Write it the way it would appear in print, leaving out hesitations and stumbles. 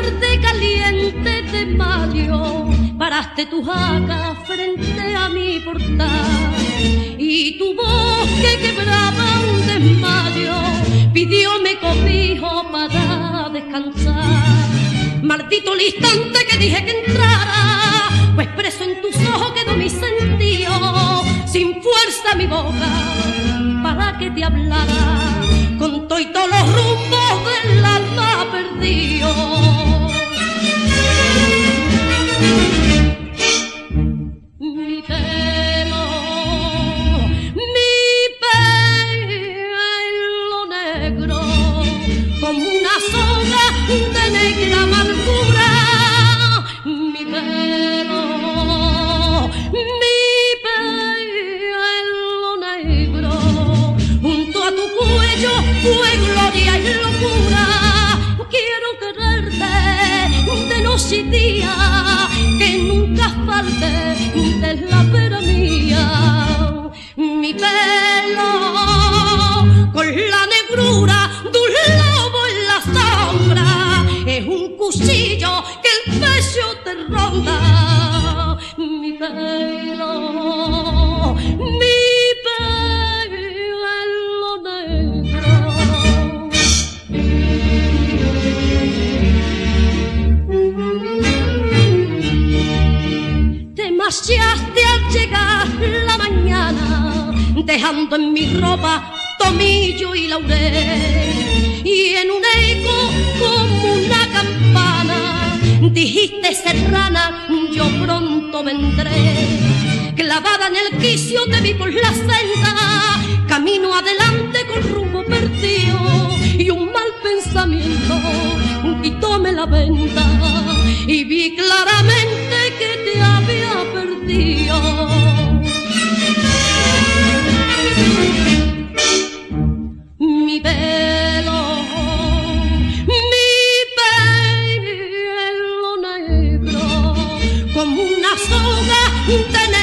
tarde caliente de mayo, paraste tu jaca frente a mi portal y tu voz que quebraba un desmayo pidióme cobijo para descansar. Maldito el instante que dije que entrara, pues preso en tus ojos quedó mi sentido, sin fuerza mi boca para que te hablara, con todos los rumbos del alma perdido. Mi pelo negro, como una soga de negra amargura. Mi pelo negro, junto a tu cuello fue gloria y locura. Quiero quererte de noche y día, que nunca falte de la vera mía. Mi pelo con la negrura de un lobo en la sombra es un cuchillo que el pecho te ronda. Mi pelo negro. Te marchaste al llegar la mañana, dejando en mi ropa tomillo y laurel, y en un eco como una campana dijiste: serrana, yo pronto vendré. Clavada en el quicio te vi por la senda, camino adelante con rumbo perdido, y un mal pensamiento quitóme la venda y vi claramente que te había perdido. Mi pelo negro, como una soga de